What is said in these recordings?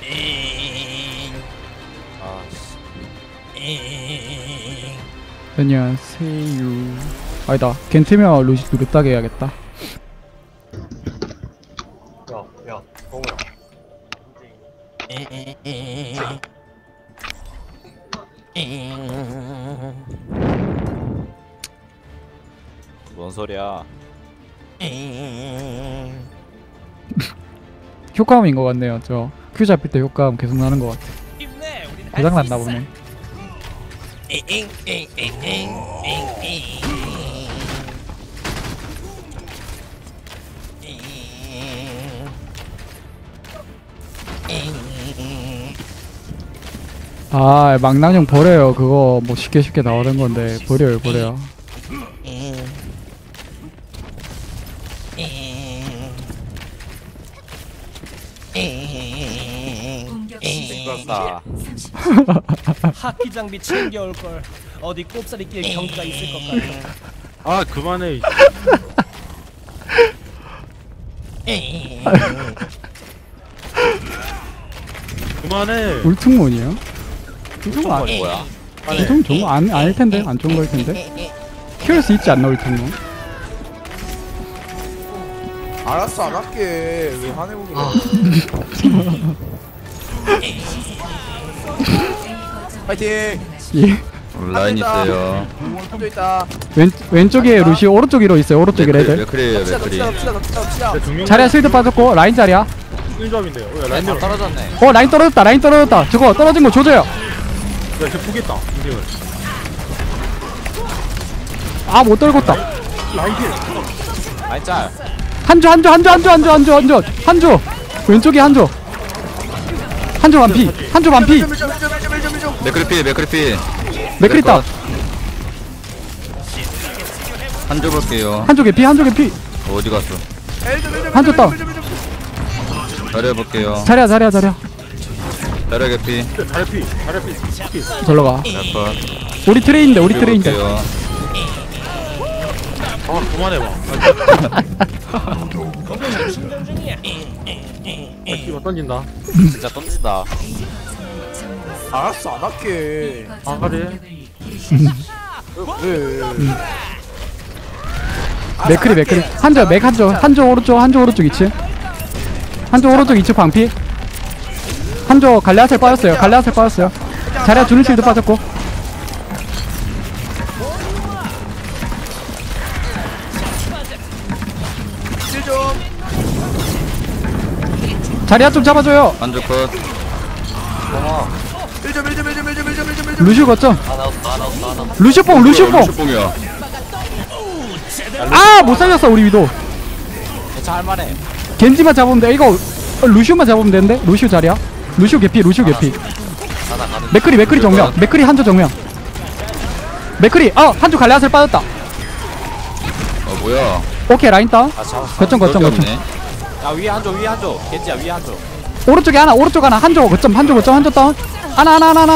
안녕하세요. 아니다. 겐트며 루시 누르따게 해야겠다. 야, 동우야. 뭔 소리야? 효과음인 것 같네요. 저 큐 잡힐 때 효과음 계속 나는 것 같아. 고장 났나 보네. 아, 망나뇽 버려요. 그거 뭐 쉽게 나오는 건데 버려요. 싱겁다. 하키 장비 챙겨올 걸. 어디 꼽사리 낄 경기가 있을 것 같아. 아, 그만해. 그만해. 울퉁문이요? 울퉁문 뭐야? 울퉁문 좋은 거 아닐 텐데. 안 좋은 거일 텐데. 키울 수 있지 않나 울퉁문? 알았어, 안 할게. 왜 화내고 그래? 파이팅! 예. 라인 있어요. 한조 있다. 왼쪽에 루시, 오른쪽 위로 있어요. 오른쪽에 레드. 맥크리에요, 덮치자, 맥크리. 덮치자. 자리야 스위드 빠졌고 라인 자리야. 1점인데요. 라인 다 떨어졌네. 라인 떨어졌다. 저거 떨어진 거 조져요. 야, 저 포기했다. 인생을. 아, 못 떨궜다. 라이길. 라인 짤. 한조. 왼쪽에 한조 반피. 맥크리 맥크리 있다. 한조 볼게요. 한조 개피. 어디 갔어? 한조 다운. 자려 볼게요. 자리야. 자려 개피. 잘피. 절로 가. 약간. 우리 트레인인데. 볼게요. 아, 그만해봐. 이거 던진다. 진짜 던진다. 알았어, 안 할게. 아, 그래. 왜? 맥크리. 한조 오른쪽 2층. 한조 오른쪽 2층 방피. 한조 갈레아셀 빠졌어요. 자리야 주는 실드 빠졌고. 자리야 좀 잡아줘요. 한조 컷. 루시오 거점. 루시오 뽕. 루시뽕이야. 아, 못 살렸어 우리 위도. 괜찮아, 할만해. 겐지만 잡으면 돼. 이거 루시오만 잡으면 되는데. 루시오 자리야. 루시오 개피. 맥크리 정면. 맥크리 한조 정면. 맥크리 한조 갈레아셀 빠졌다. 뭐야? 오케이, 라인 다운. 거점. 야, 위에 한조. 겐지야, 위에 한조. 오른쪽 하나. 한조 거점 다운. 하나.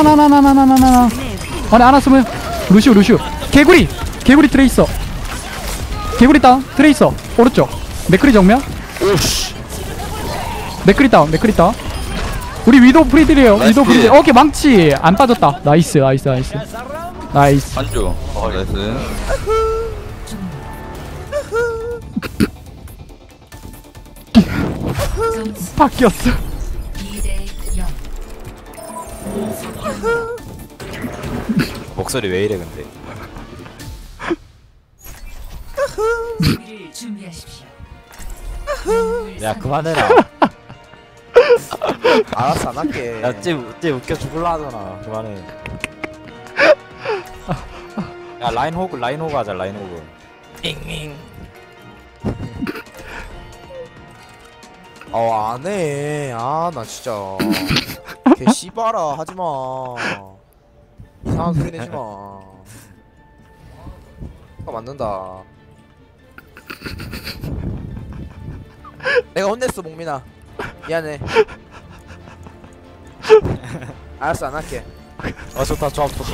안에 하나 쓰면 루시오. 개구리 트레이서. 개구리 다운. 트레이서 오른쪽. 맥크리 정면. 오씨. 맥크리 다운. 우리 위도 프리들이에요. 오케이, 망치 안 빠졌다. 나이스. 한조. 나이스. 바뀌었어. 목소리 왜 이래 근데? 야, 그만해라. 알았어, 안 할게. 야, 쟤 웃겨 죽을라 하잖아. 그만해. 야, 라인 호그 하자. 라인 호그. 안 해. 나 진짜. 개 씨발아, 하지마. 이상한 소리 내지마. 맞는다. 내가 혼냈어, 목민아. 미안해. 알았어, 안 할게. 좋다.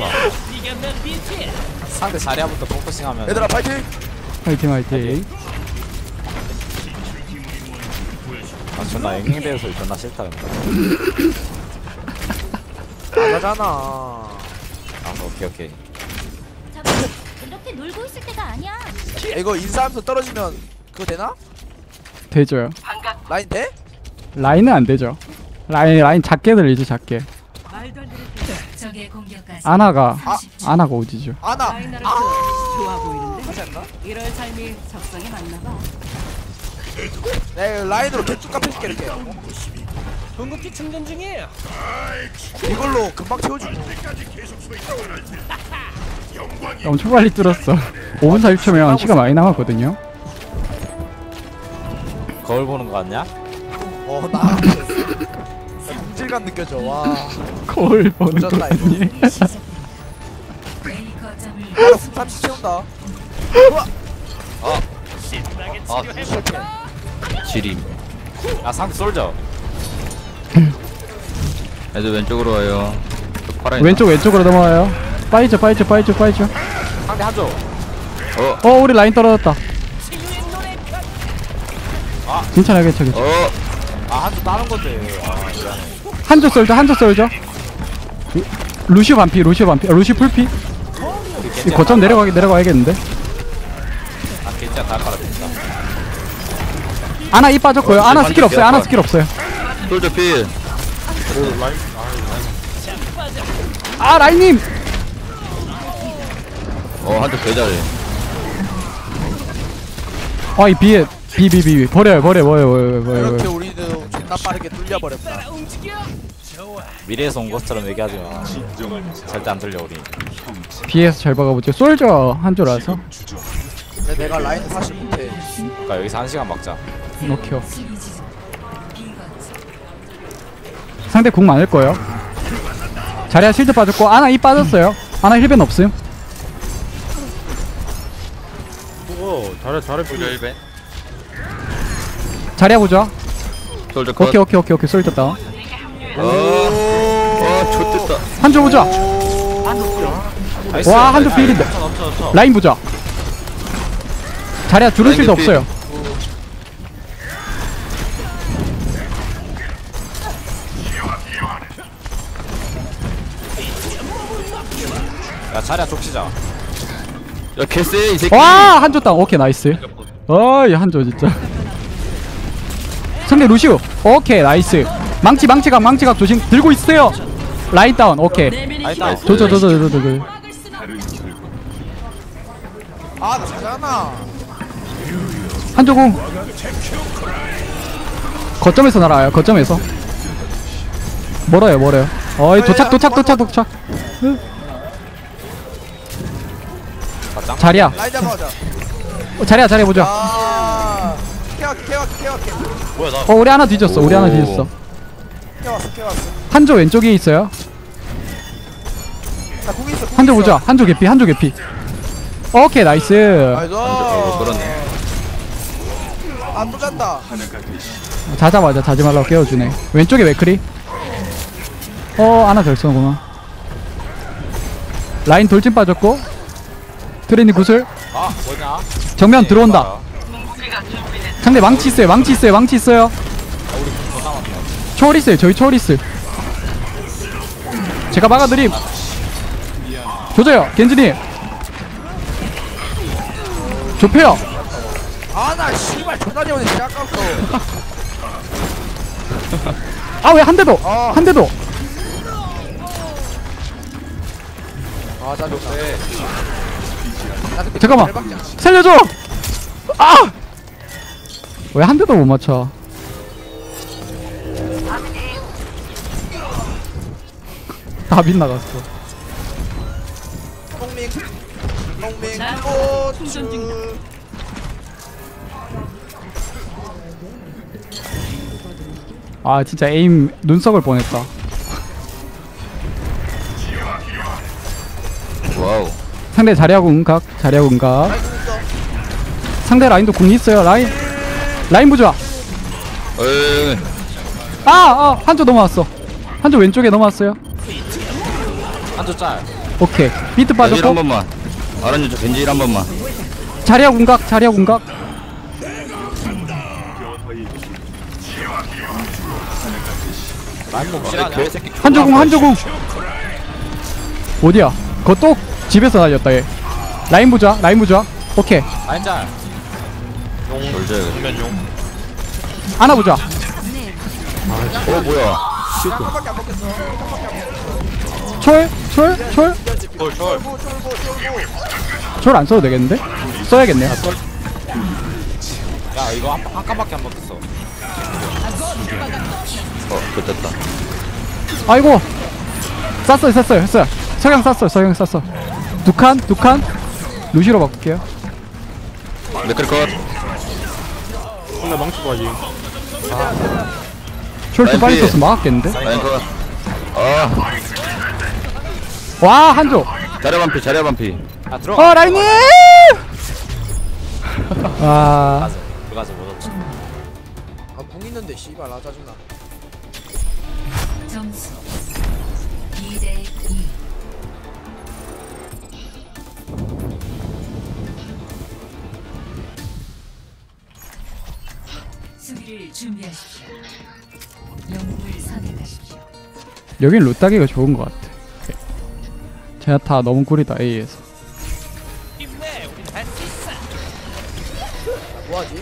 상대 자리야부터 포커싱하면. 얘들아, 파이팅! 화이팅. 존나 앵앵대서 존나 싫다 근데. 안 하잖아. 아 오케이. 잠깐, 이렇게 놀고 있을 때가 아니야. 이거 인사하면서 떨어지면 그거 되나? 되죠. 라인 돼? 라인은 안 되죠. 라인 작게 들리지 작게. 적의 공격까지. 아나가 오지죠. 아나. 좋아 보이는데? 하지 않나? 이럴 삶이 적성에 맞나 봐. 내 라인으로 개쭉 깎여줄게 이렇게. 궁극기 충전 중이에요. 이걸로 금방 채워주고. 엄청 빨리 뚫었어. 5분 40초면 시간 많이 남았거든요. 거울 보는 거 같냐? 나 동질감 느껴져. 와. 거울 보는 거 미쳤다, 이거. 아니? A 거점을 나 30 채운다. 신나게 아, 치료해볼까? 지림. 야 상대 솔져. 애들 왼쪽으로 와요. 파란 왼쪽으로 넘어와요. 빠이죠. 상대 한조. 우리 라인 떨어졌다. 치유의 노래가 괜찮아. 아 한조 다른 건데. 아 미안해. 한조 썰죠. 루시오 반피. 루시오 풀피. 우리 겐지 거점 내려가야겠는데. 아 겐지야 다 깔아준다. 아나 이 빠졌고요. 아나 스킬 없어요. 솔저 필. 라인님. 한대 개 잘해. 이 비에 비 버려요. 이렇게 우리는 존나 빠르게 뚫려버렸다. 움직여. 좋아. 미래에서 온 것처럼 얘기하지 마. 절대 안 들려 우리. 비에서 잘 박아보죠. 솔저 한조라서. 근데 내가 라인 사실 못해. 그러니까 여기서 1시간 막자. 오케이. 수비지점. B거점. 상대 궁 많을 거예요. 자리야 실드 빠졌고 아나 이 빠졌어요. 아나 힐벤 없음. 잘해 솔저 1배. 자리야 보자. 솔저 컷. 오케이 솔저 다운. 좋됐다. 한조 보자. 나이스. 와 한조 필인데. 없어. 라인 보자. 자리야 주는 실드 라인 개피. 없어요. 야 자리야 족치자. 야 개쎄 이 새끼. 와 한조 다운. 오케이 나이스. 어이 한조 진짜. 상대 루시우. 오케이 나이스. 망치각 조심. 들고 있어요. 라인 다운. 오케이. 아니다. 도저. 나 잘하나. 한조공. 거점에서 날아요. 거점에서. 멀어요. 어이 도착. 가장. 자리야. 라인 잡아오자. 자리야 보자. 케어할게. 뭐야 나. 우리 하나 뒤졌어. 케어왔어. 한조 왼쪽에 있어요. 나 궁 있어. 한조 보자. 한조 개피. 오케이 나이스. 나이스. 그렇네. 또 잔다. 자자마자 자지 말라고 깨워주네. 왼쪽에 맥크리. 하나 덜 쏘는구나. 라인 돌진 빠졌고. 트레니 구슬. 아 뭐냐? 정면 들어온다. 상대 망치 있어요. 초월 있어요. 저희 초월 있어요. 제가 막아드림. 조져요. 겐지님. 좁혀요. 나 씨발 존나 재원해. 진짜 아까부터. 왜 한 대도. 나 좋네. 잠깐만. 살려줘. 왜 한 대도 못 맞춰? 다 빗나갔어. 농민 충전 중이다. 진짜 에임 눈썹을 뻔했다. 와우. 상대 자리하고 운각. 상대 라인도 궁이 있어요. 라인 보자. 에이. 한조 넘어왔어. 한조 왼쪽에 넘어왔어요. 한조 짤. 오케이. 비트 겐지 한 빠졌고. 번만. 아란유 저 겐지 한 번만. 자리하고 운각. 라인공 실하냐? 개새끼. 한조궁 어디야? 그거 또 집에서 날렸다 얘. 라인 보자 오케이. 라인짤. 돌져야겠다. 정면 용. 하나 보자. 뭐야. 한밖에 안 먹겠어. 철 안 써도 되겠는데? 써야겠네. 야 이거 한 칸밖에 안 먹겠어. 됐다. 아이고 쐈어요 석양 쐈어 두 칸 루시로 바꿀게요. 맥클 컷. 근데 망치까지. 철도 라인 빨리 피해. 썼으면 막았겠는데? 라인 컷. 와 한조. 자리야 반피. 아 들어가. 라인님. 아 들어가서 못 얻지. 아궁 있는데 씨발 나 짜증나. 점수 2대 2. 수비를 준비하십시오. 영웅을 선택하십시오. 여긴 루따기가 좋은 것 같아. 제나타 너무 구리다 A에서. 뭐하지?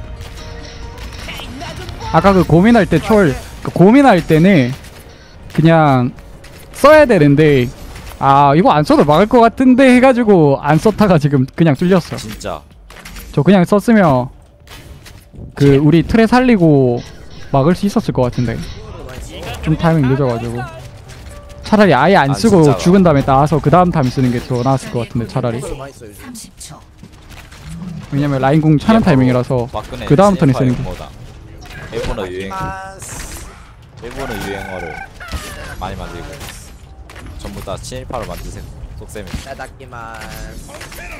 아까 그 고민할 때 고민할 때는 그냥 써야 되는데 이거 안 써도 막을 것 같은데 해가지고 안 썼다가 지금 그냥 뚫렸어. 진짜. 저 그냥 썼으면 그 우리 틀에 살리고 막을 수 있었을 것 같은데 좀 타이밍 늦어가지고 차라리 아예 안 쓰고 진짜로. 죽은 다음에 나와서 그 다음 타임 쓰는 게 더 나았을 것 같은데 차라리. 많이 써 요즘. 30초. 왜냐면 라인 공 차는 타이밍이라서 그 다음 턴에 쓰는 게. 일본어 유행. 마스. 일본어 유행어를 많이 만들고 전부 다 친일파로 만드세요. 속셈이. 나다키마스.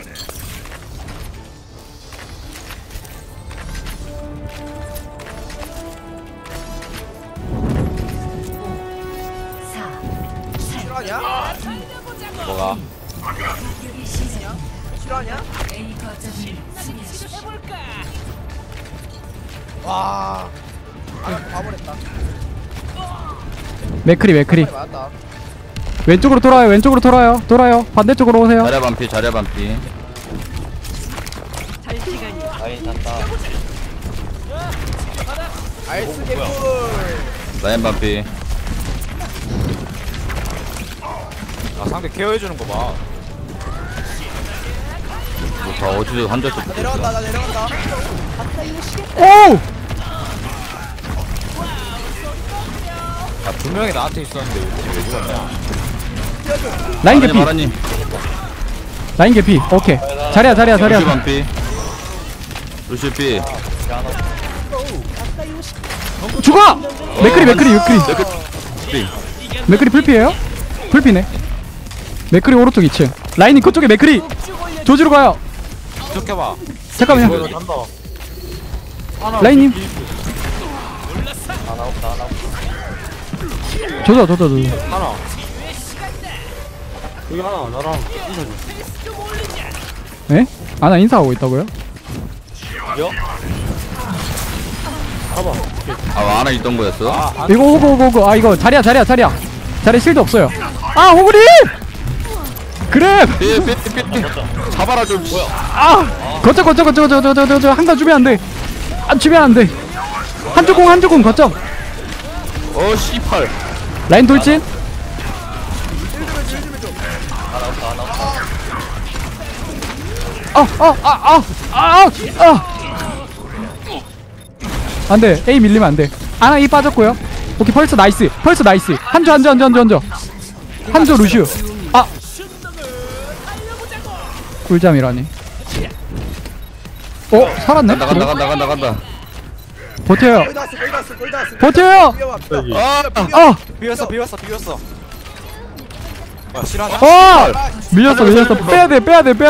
4. 실화냐? 뭐가? 공격이 시작. 실화냐? A 거점을 수비하십시오. 와. 봐버렸다. 맥크리 맞다. 왼쪽으로 돌아요 반대쪽으로 오세요. 자리야 반피. 라인 산다. 알스 개꿀. 라인 반피. 아 상대 케어해주는 거 봐. 다 어디서 한자 또 내려간다 나 내려간다. 오! 두 명이 나한테 있었는데 왜 죽었냐? 라인 개피 마라님. 라인 개피 오케이. 자리야 루시 반피. 루시 피. 죽어! 맥크리 피. 맥크리 풀피에요? 풀피네. 맥크리 오른쪽 2층. 라인이 그쪽에 맥크리 조지로 가요. 쭉 해봐. 잠깐만요. 간다. 라인님. 조져. 하나. 여기 하나 나랑 인사줘. 에? 나 인사하고 있다고요? 봐봐. 하나 있던 거였어? 이거 오고. 이거 자리야. 자리 실드 없어요. 호구리! 그래! 피. 잡아라 좀. 거쳐. 한가 주면 안 돼. 주면 안 돼. 한조공 거쳐. 씨팔. 라인 돌진. 안돼. A 밀리면 안돼. 아나 이 빠졌고요. 오케이 펄스 나이스. 한조 루슈. 꿀잠이라니. 살았네. 간다. 버텨요. 거의 다 왔어. 버텨요. 여기. 비웠어. 아 실화냐? 밀렸어. 빼야돼.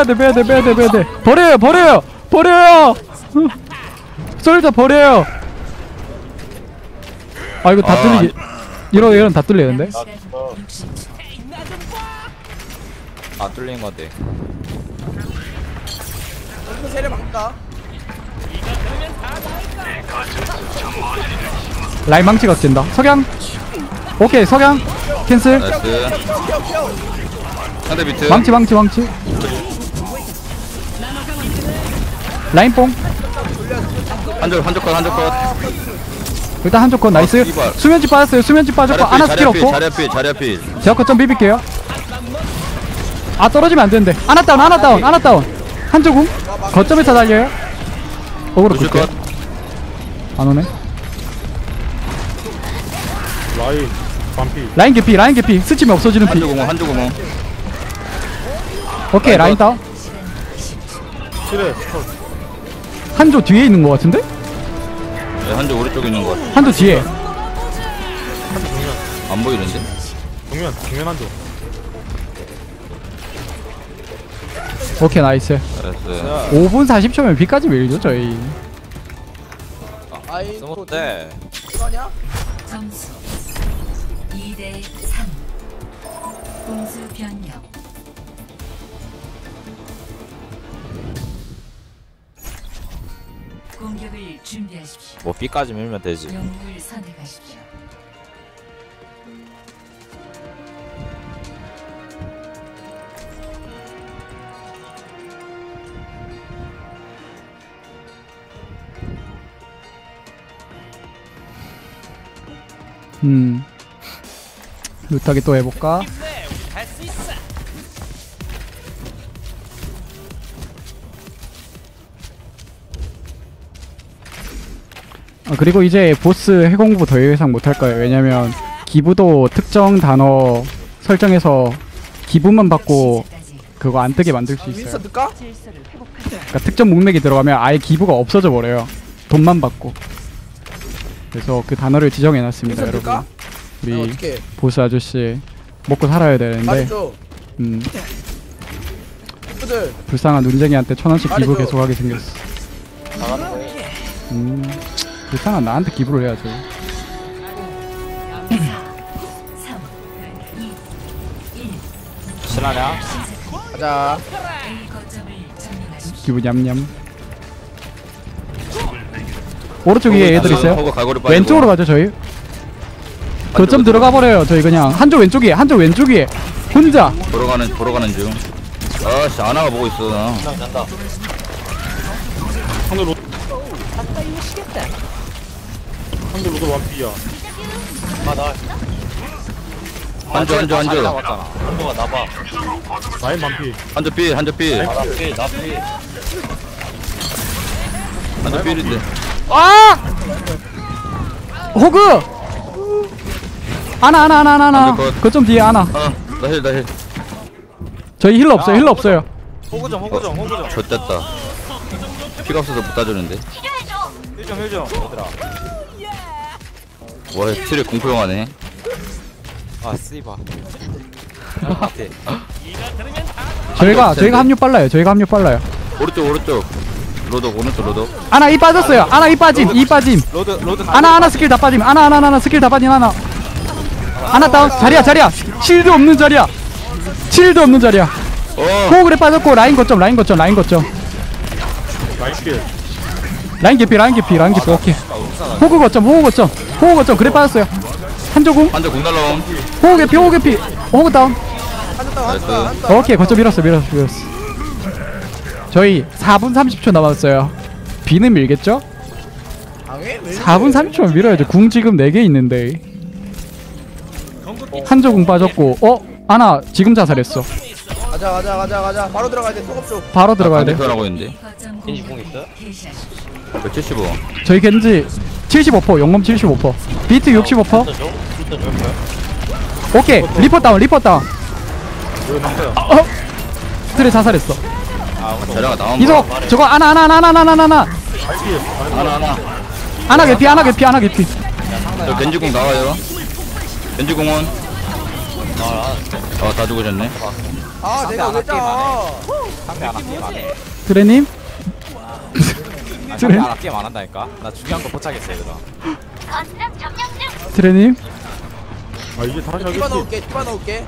버려요. 솔저 버려요. 이거 다 뚫리기. 이런 다 뚫리는데. 안 뚫린 건데. 그 세례 막다. 라인 망치가 된다. 석양. 오케이 석양 캔슬. 나이스. 상대 비트. 망치. 라인뽕. 한쪽 컷. 일단 한쪽 건 나이스. 이발. 수면지 빠졌어요. 수면지 빠졌고 아나 스킬 없고. 자리 앞이. 제가 거점 비빌게요. 아 떨어지면 안 되는데. 아나 다운. 한쪽은 거점에서 달려요. 어그로 루시 끌게. 컷. 안 오네. 라인 반피. 라인 개피. 스치면 없어지는 피. 한쪽 공원. 오케이 라인 라인 다운. 그래. 한조 뒤에 있는 것 같은데? 네, 한쪽 오른쪽에 있는 거 같아. 한조 뒤에. 안 보이는데? 정면 한조. 오케이 나이스. 잘했어. 5분 40초면 비까지 밀죠 저희. 아이 또 스무트. 이거냐? 점수 2대 3. 공수 변경. 공격을 준비하십시오. 뭐 B까지 밀면 되지. 영웅을 선택하십시오. 루타기 또 해볼까? 할수 있어. 그리고 이제 보스 해공부 더 이상 못할 거예요. 왜냐면 기부도 특정 단어 설정해서 기부만 받고 그거 안 뜨게 만들 수 있어요. 윈스턴 뜰까? 그러니까 특정 문맥이 들어가면 아예 기부가 없어져 버려요. 돈만 받고. 그래서 그 단어를 지정해놨습니다, 윈스턴 여러분. 뜰까? 우리 어떻게? 보스 아저씨 먹고 살아야 되는데 말해줘. 친구들 불쌍한 눈쟁이한테 1,000원씩 기부 말해줘. 계속하게 생겼어. 불쌍한 나한테 기부를 해야죠. 3, 2, 1. 실화냐? 가자. A 거점을 점령하십시오. 기부 냠냠. 오른쪽 위에 애들 있어요. 허거 갈고리 빠지고. 왼쪽으로 가죠 저희. 거점 들어가 버려요 저희 그냥. 한쪽 왼쪽에 혼자. 돌아가는 중. 아씨 아나가 보고 있어. 나. 상대 로드 완피야. 한쪽. 라인 반피. 한쪽 필. 한쪽 필인데. 아! 호그! 아나. 안 될 것. 거점 뒤에 아나. 나 힐. 저희 힐러 없어요. 호구정. 좆됐다. 피가 없어서 못 따주는데. 힐좀 얘들아. 와 틸을 공포영하네. 아 씨바. 저희가 합류 빨라요. 오른쪽. 로드. 아나 이 빠졌어요. 아나 이 빠짐. 로드. 아나 스킬 다 빠짐. 아나 스킬 다 빠짐. 아나 다운. 자리야. 칠도 없는 자리야. 호그래 빠졌고 라인 거점. 라인 킬. 라인 개피. 오케이. 호그 거점. 그래 빠졌어요. 한조궁. 한쪽 공 날라옴. 호그 개피. 호그 다운. 나이스. 오케이 거점 밀었어. 저희 4분 30초 남았어요. 비는 밀겠죠? 방해? 4분 30초면 밀어야죠. 궁 지금 4개 있는데. 한조궁 빠졌고 아나 지금 자살했어. 가자. 바로 들어가야 돼. 소금 쪽. 바로 들어가야 돼. 반대편하고 있는데. 거점 공격 개시하십시오. 175. 저희 겐지 75%, 용검 75%, 비트 65%. 오케이, 리퍼 다운. 트레 자살했어. 자리가 나온 이거 저거 아나. 아나 개피. 저 겐지공 나와요. 겐지공원. 다 죽으셨네. 내가 왜 짜? 상대 안 할게 많네. 트레님. 상대 안 할게 많한다니까. 나 중요한 거 포착했어 얘들아. 트레님. 아 이게 다시 하겠지. 디바 넣을게.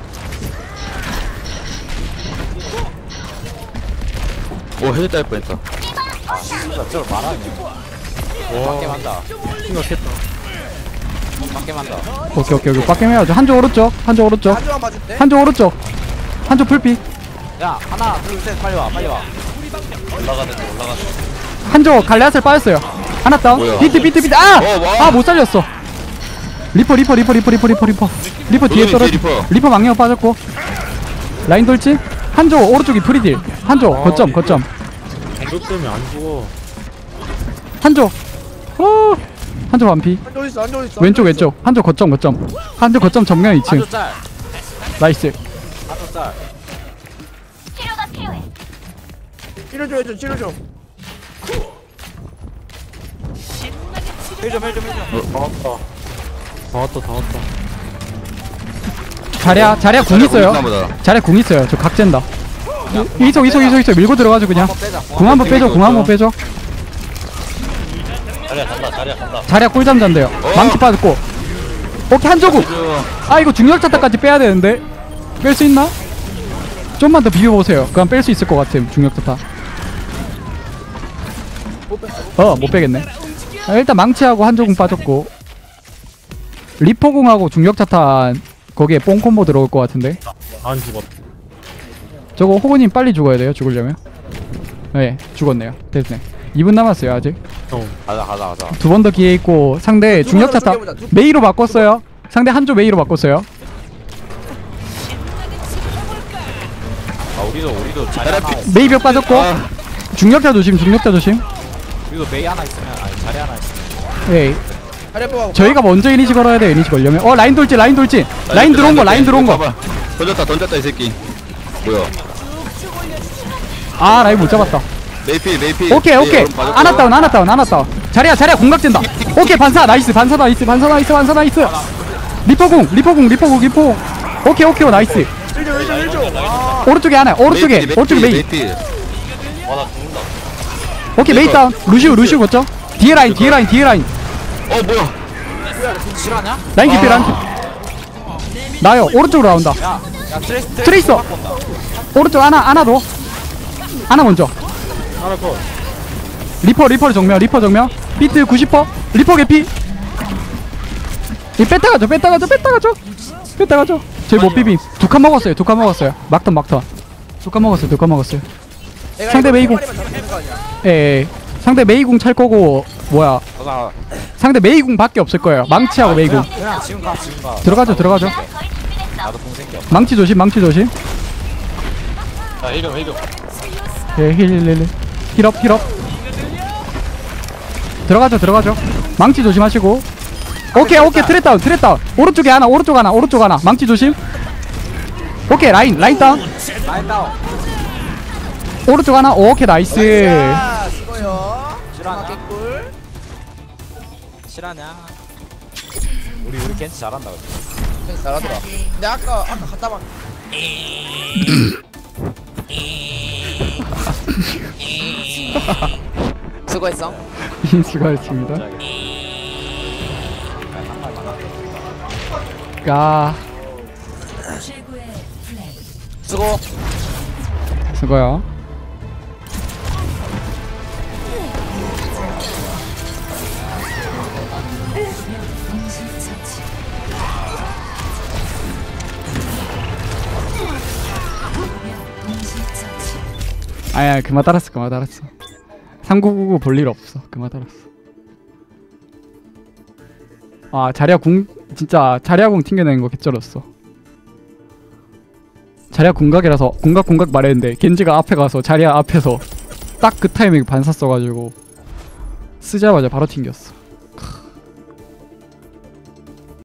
오 헤드 딸 뻔했다. 진짜 저걸 말하네. 와 게임 한다. 생각했다. 밖에만 더. 오케이 빡겜 해야죠. 한쪽 오른쪽 한쪽 오른쪽 한조만 봐줄게. 한쪽 오른쪽 한쪽 풀피 야 하나 둘셋 빨리 와 빨리 와. 한쪽 갈레앗을 빠졌어요. 하나 다운. 뭐야? 비트 와. 아 못 살렸어. 리퍼 뒤에 돌덩이 떨어지. 뒤에 리퍼. 리퍼 망령 빠졌고 라인 돌진. 한쪽 오른쪽이 프리딜. 한쪽 거점 공격 때문에 안 죽어. 한쪽 한쪽 완피. 한조 있어. 한조 있어. 왼쪽 한쪽 거점 한쪽 거점 정면 2층. 한조 짤. 나이스. 한조 짤. 치료가 필요해. 치료줘. 치료줘. 힐좀 다 왔다. 자리야 궁 있어요. 보다. 자리야 궁 있어요. 저 각젠다. 이속 밀고 들어가죠 그냥. 궁 한번 빼줘. 자리야 꿀잠 잔대요. 망치 빠졌고. 오케이 한조구. 아 이거 중력 자타까지 빼야 되는데 뺄 수 있나? 좀만 더 비벼보세요. 그럼 뺄 수 있을 것 같음. 중력 자타. 못 빼겠네. 일단 망치하고 한조궁 빠졌고 리퍼궁하고 중력 자타 거기에 뽕 콤보 들어올 것 같은데. 안 죽었. 저거 호구님 빨리 죽어야 돼요. 죽으려면. 네 죽었네요. 됐네. 2분 남았어요 아직. 가자. 두 번 더 기회 있고 상대 두 중력 번으로 자타 죽여보자. 메이로 바꿨어요. 상대 한조 메이로 바꿨어요. 아 우리도 자리 하나 있- 메이 벽 빠졌고 중력자 조심. 우리도 메이 하나 있으면 아니 자리 하나 있으면 예. 자리야 저희가 먼저 이니시 걸어야 돼요. 이니시 걸려면 라인 돌진 라인 들어온 거 봐봐. 던졌다 이 새끼. 뭐야? 아 라인 못 잡았다. 메이필. 오케이 하나 다운. 자리야 공각진다. 오케이 반사 나이스. 리퍼궁. 오케이 나이스. 오른쪽에 하나. 오른쪽에 메이. 메이필. 오케이 메이 다운. 루시우 거죠? 뒤에 라인. 뭐야? 실화냐? 라인 깊이 나요. 오른쪽으로 나온다. 야 트레이서. 오른쪽 하나 더. 하나 먼저. 하나 더. 리퍼 정면. 비트 90%. 리퍼 개피. 이 뺐다 가죠. 저희 못 비빔. 두 칸 먹었어요. 막턴. 두 칸 먹었어요. 상대 메이공. 예. 상대 메이궁 찰 거고 뭐야? 가자. 상대 메이궁 밖에 없을 거예요. 망치하고 메이궁. 그냥 지금 가 들어가죠. 난 거의 준비됐어. 나도 공 생겨. 망치 조심. 예, 힐업. 들어가죠. 망치 조심하시고. 오케이, 트랩 다운. 오른쪽 하나. 망치 조심. 오케이, 라인 다운. 라인 다운. 오른쪽 하나. 오케이, 나이스. 수고요. 실화냐? 개꿀. 실화냐? 우리 겐지 잘한다. 근데. 잘하더라. 근데 아까 갔다 막. 수고했어. 수고하셨습니다. 아, 최고의 플레이. 수고요. 동시처치. 동시처치. 아야, 그만 따랐어. 3999 볼 일 없어. 그만 따랐어. 아, 자리야 궁 튕겨내는 거 개쩔었어. 자리야 궁각이라서 궁각 말했는데 겐지가 앞에 가서 자리야 앞에서 딱 그 타이밍에 반사 써가지고 쓰자마자 바로 튕겼어.